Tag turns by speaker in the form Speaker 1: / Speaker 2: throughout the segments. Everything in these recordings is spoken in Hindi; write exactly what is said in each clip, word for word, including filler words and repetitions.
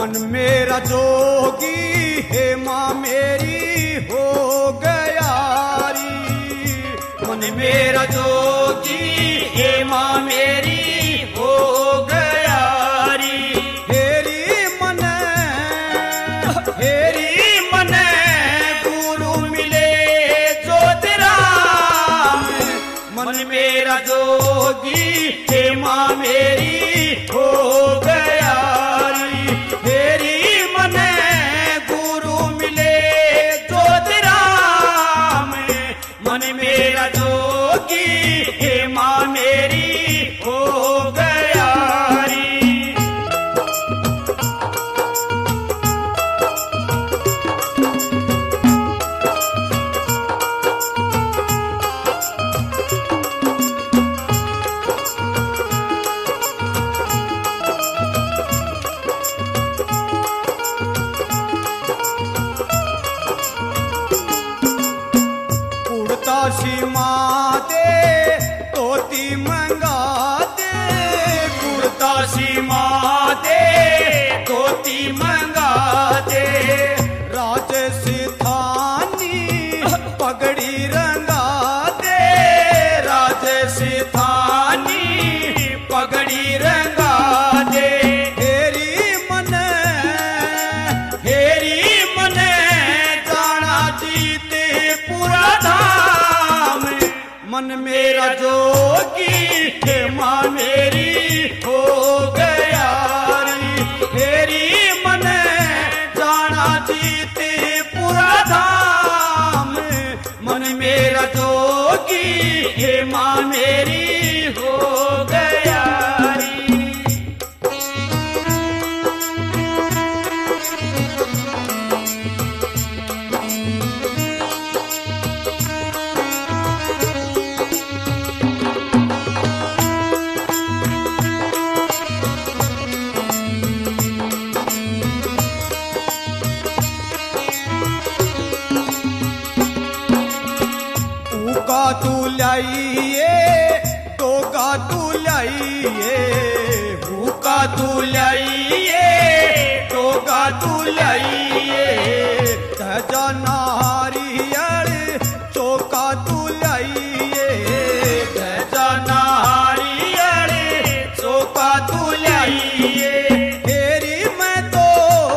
Speaker 1: मन मेरा जोगी हे माँ मेरी हो गयारी।
Speaker 2: मन मेरा जोगी हे माँ मेरी हो गयारी।
Speaker 1: हेरी मन
Speaker 2: हेरी मन गुरु मिले जो तेरा। मन मेरा जोगी हे माँ मेरी हो गयारी। हेरी मन गुरु मिले जो तेरा। मन मेरा जोगी हे माँ मेरी हो गयारी।
Speaker 1: सीमा दे तोती मंगा दे।
Speaker 2: कुर्ता सीमा दे धोती मंगा दे।
Speaker 1: राजस्थानी पगड़ी रंगा दे।
Speaker 2: राजस्थानी पगड़ी रंगा दे।
Speaker 1: हेरी मन
Speaker 2: हेरी मन जाना जीते पूरा धाम। मन मेरा जोगी हे माँ मेरी हो गयारी। हेरी मन जाना जीते पूरा धाम। मन मेरा जोगी हे माँ मेरी हो गयारी।
Speaker 1: का तू लाइए तो का तू लाइए।
Speaker 2: भूखा तू लाइए तो का तू लाइए।
Speaker 1: तजा नारियल चौका तू लाइए।
Speaker 2: तजा नारियल चौका तू लाइए।
Speaker 1: हेरी मैं तो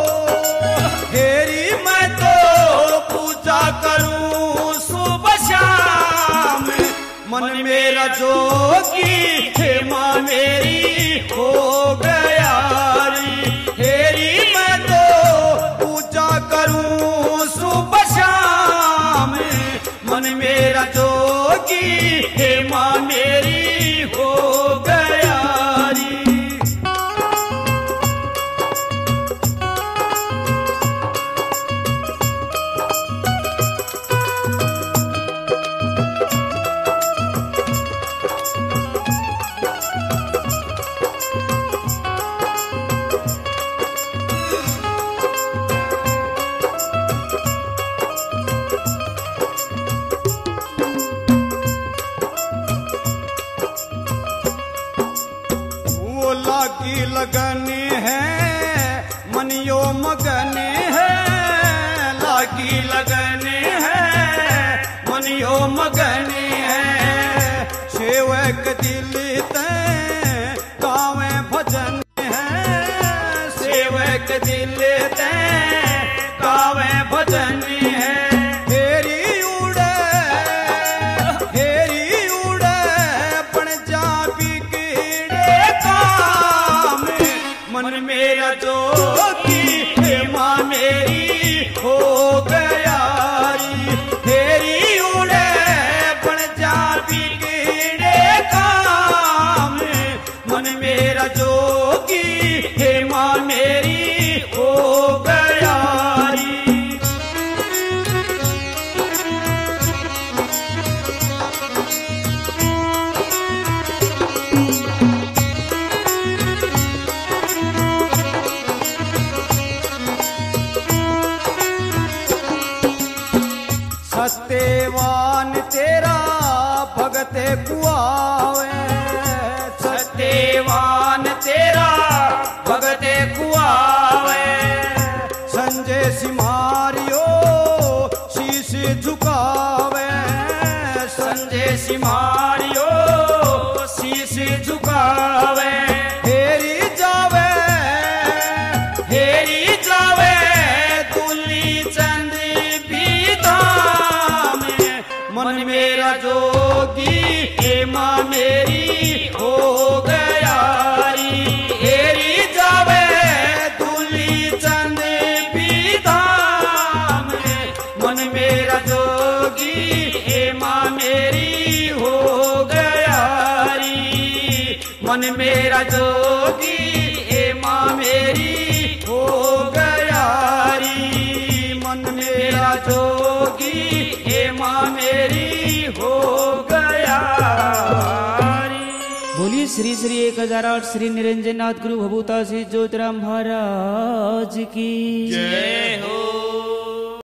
Speaker 2: हेरी मैं तो पूजा करूं सुबह शाम। मन मेरा जोगी हे माँ मेरी हो गयारी। हेरी मैं तो पूजा करूं सुबह शाम। मन मेरा जोगी हे माँ मेरी हो गयारी।
Speaker 1: वो लागी लगन है मनियो मगन है।
Speaker 2: लागी लगन है मनियो मगन है।
Speaker 1: सेवक दिल ते गावे भजन है।
Speaker 2: सेवक दिल ते गावे भजन है।
Speaker 1: हेरी उड़े हेरी उड़े पण जा बिगड़े
Speaker 2: काम। मन मेरा जोगी हे माँ मेरी हो गयारी। हेरी उड़े पण जा बिगड़े काम। मन मेरा जोगी हे माँ मेरी हो गयारी।
Speaker 1: सत्यवान तेरा भगते कुआवे।
Speaker 2: सत्यवान तेरा भगते कुआवे।
Speaker 1: संदेश मारियो शीश झुकावे,
Speaker 2: संदेश मारियो शीश झुकावे,
Speaker 1: हेरी जावे
Speaker 2: हेरी जावे दूली चंद भी धाम,
Speaker 1: मन मेरा जोगी
Speaker 2: हे माँ मेरी हो गयारी, हेरी जावे दूली चंद भी धाम,
Speaker 1: मन मेरा जोगी
Speaker 2: हे माँ मेरी हो गयारी,
Speaker 1: मन मेरा जोगी
Speaker 2: हे माँ मेरी
Speaker 1: हो गयारी, मन मेरा जोगी
Speaker 2: हे माँ मेरी हो गयारी।
Speaker 3: बोलिए श्री श्री एक हजार आठ श्री निरंजन नाथ गुरु भभूता श्री ज्योतिराम महाराज की
Speaker 2: जय हो।